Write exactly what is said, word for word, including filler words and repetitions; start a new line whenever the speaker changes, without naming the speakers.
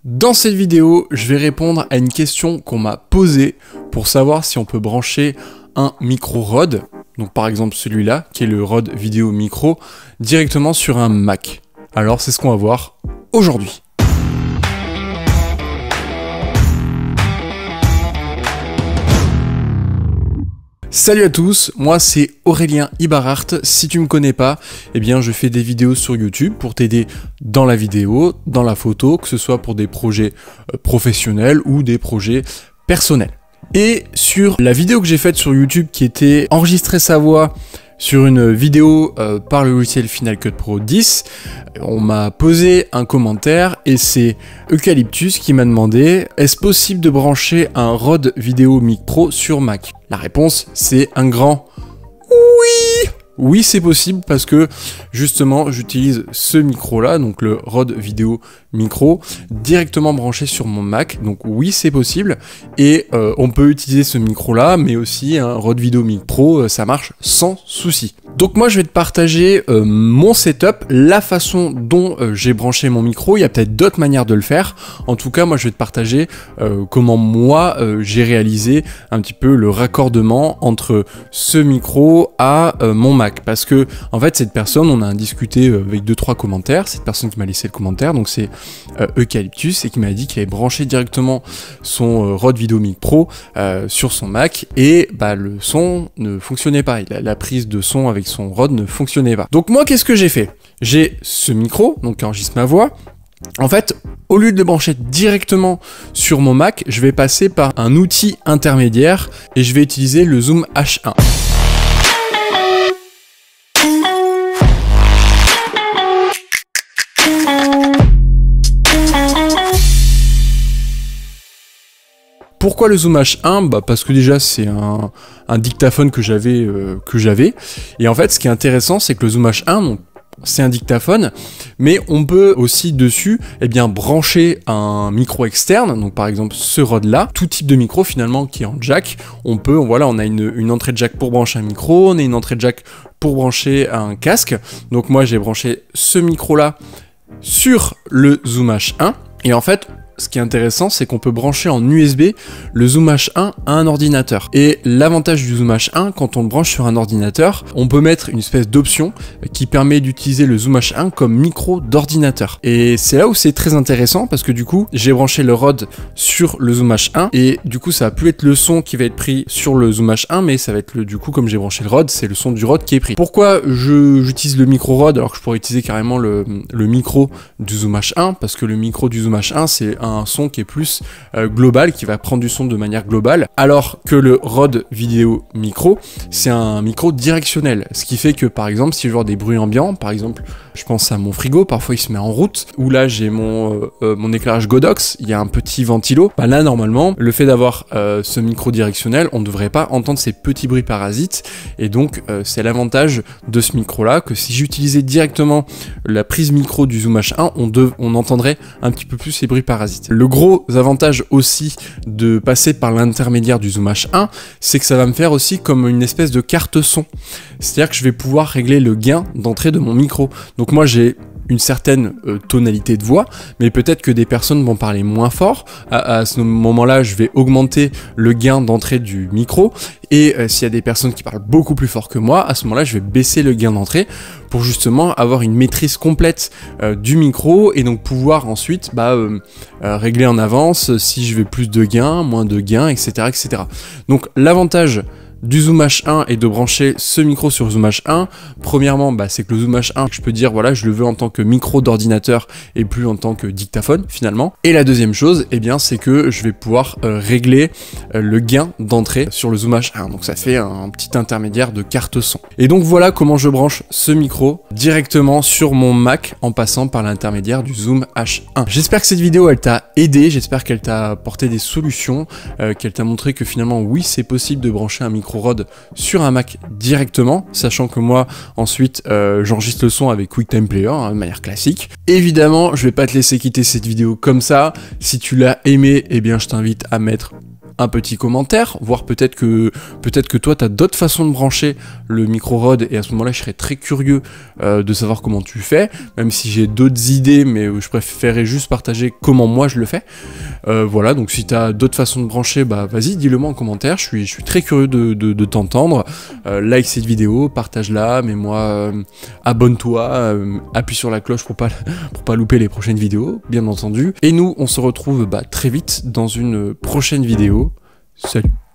Dans cette vidéo, je vais répondre à une question qu'on m'a posée pour savoir si on peut brancher un micro Rode, donc par exemple celui-là, qui est le Rode Vidéo Micro, directement sur un Mac. Alors c'est ce qu'on va voir aujourd'hui. Salut à tous, moi c'est Aurélien Ibarart. Si tu me connais pas, eh bien je fais des vidéos sur YouTube pour t'aider dans la vidéo, dans la photo, que ce soit pour des projets professionnels ou des projets personnels. Et sur la vidéo que j'ai faite sur YouTube qui était enregistrer sa voix sur une vidéo euh, par le logiciel Final Cut Pro dix, on m'a posé un commentaire et c'est Eucalyptus qui m'a demandé « Est-ce possible de brancher un Rode Vidéo Mic Pro sur Mac ?» La réponse, c'est un grand « Oui !» Oui, c'est possible parce que justement, j'utilise ce micro-là, donc le Rode Vidéo Micro, directement branché sur mon Mac. Donc oui, c'est possible. Et euh, on peut utiliser ce micro-là, mais aussi un Rode Vidéo Mic Pro, euh, ça marche sans souci. Donc moi, je vais te partager euh, mon setup, la façon dont euh, j'ai branché mon micro. Il y a peut-être d'autres manières de le faire. En tout cas, moi, je vais te partager euh, comment moi, euh, j'ai réalisé un petit peu le raccordement entre ce micro à euh, mon Mac. Parce que en fait cette personne, on a discuté avec deux trois commentaires, cette personne qui m'a laissé le commentaire, donc c'est euh, Eucalyptus, et qui m'a dit qu'il avait branché directement son euh, Rode Vidéo Mic Pro euh, sur son Mac, et bah le son ne fonctionnait pas, la, la prise de son avec son Rode ne fonctionnait pas. Donc moi qu'est-ce que j'ai fait? J'ai ce micro, donc qui enregistre ma voix. En fait, au lieu de le brancher directement sur mon Mac, je vais passer par un outil intermédiaire, et je vais utiliser le Zoom H un. Pourquoi le Zoom H un? Bah parce que déjà c'est un, un dictaphone que j'avais euh, que j'avais et en fait ce qui est intéressant c'est que le Zoom H un, donc c'est un dictaphone, mais on peut aussi dessus eh bien brancher un micro externe, donc par exemple ce Rode là, tout type de micro finalement qui est en jack. On peut, voilà, on a une, une entrée de jack pour brancher un micro, on a une entrée de jack pour brancher un casque. Donc moi j'ai branché ce micro là sur le Zoom H un et en fait ce qui est intéressant, c'est qu'on peut brancher en U S B le Zoom H un à un ordinateur. Et l'avantage du Zoom H un, quand on le branche sur un ordinateur, on peut mettre une espèce d'option qui permet d'utiliser le Zoom H un comme micro d'ordinateur. Et c'est là où c'est très intéressant parce que du coup, j'ai branché le Rode sur le Zoom H un et du coup, ça va plus être le son qui va être pris sur le Zoom H un, mais ça va être le, du coup, comme j'ai branché le Rode, c'est le son du Rode qui est pris. Pourquoi je, j'utilise le micro Rode alors que je pourrais utiliser carrément le, le micro du Zoom H un? Parce que le micro du Zoom H un, c'est un un son qui est plus euh, global, qui va prendre du son de manière globale, alors que le Rode Vidéo Micro, c'est un micro directionnel, ce qui fait que par exemple, si je vois des bruits ambiants, par exemple, je pense à mon frigo, parfois il se met en route, ou là j'ai mon, euh, euh, mon éclairage Godox, il y a un petit ventilo, bah là normalement, le fait d'avoir euh, ce micro directionnel, on ne devrait pas entendre ces petits bruits parasites, et donc euh, c'est l'avantage de ce micro là, que si j'utilisais directement la prise micro du Zoom H un, on, dev- on entendrait un petit peu plus ces bruits parasites. Le gros avantage aussi de passer par l'intermédiaire du Zoom H un, c'est que ça va me faire aussi comme une espèce de carte son. C'est-à-dire que je vais pouvoir régler le gain d'entrée de mon micro. Donc moi j'ai une certaine euh, tonalité de voix, mais peut-être que des personnes vont parler moins fort. À, à ce moment-là, je vais augmenter le gain d'entrée du micro, et euh, s'il y a des personnes qui parlent beaucoup plus fort que moi, à ce moment-là, je vais baisser le gain d'entrée pour justement avoir une maîtrise complète euh, du micro, et donc pouvoir ensuite bah, euh, euh, régler en avance si je veux plus de gain, moins de gain, et cetera, et cetera. Donc l'avantage du Zoom H un et de brancher ce micro sur Zoom H un, premièrement, bah, c'est que le Zoom H un, je peux dire, voilà, je le veux en tant que micro d'ordinateur et plus en tant que dictaphone, finalement. Et la deuxième chose, eh bien, c'est que je vais pouvoir euh, régler euh, le gain d'entrée sur le Zoom H un. Donc, ça fait un, un petit intermédiaire de carte son. Et donc, voilà comment je branche ce micro directement sur mon Mac en passant par l'intermédiaire du Zoom H un. J'espère que cette vidéo, elle t'a aidé, j'espère qu'elle t'a apporté des solutions, euh, qu'elle t'a montré que finalement, oui, c'est possible de brancher un micro Rode sur un Mac directement, sachant que moi ensuite euh, j'enregistre le son avec QuickTime Player hein, de manière classique. Évidemment, je vais pas te laisser quitter cette vidéo comme ça. Si tu l'as aimé, eh bien je t'invite à mettre un petit commentaire, voir peut-être que peut-être que toi tu as d'autres façons de brancher le micro Rode, et à ce moment-là je serais très curieux euh, de savoir comment tu fais, même si j'ai d'autres idées, mais je préférerais juste partager comment moi je le fais. Euh, voilà, donc si tu as d'autres façons de brancher, bah vas-y, dis-le moi en commentaire, je suis, je suis très curieux de, de, de t'entendre. Euh, like cette vidéo, partage-la, mets-moi, euh, abonne-toi, euh, appuie sur la cloche pour pas, pour pas louper les prochaines vidéos, bien entendu. Et nous, on se retrouve bah, très vite dans une prochaine vidéo. Salut!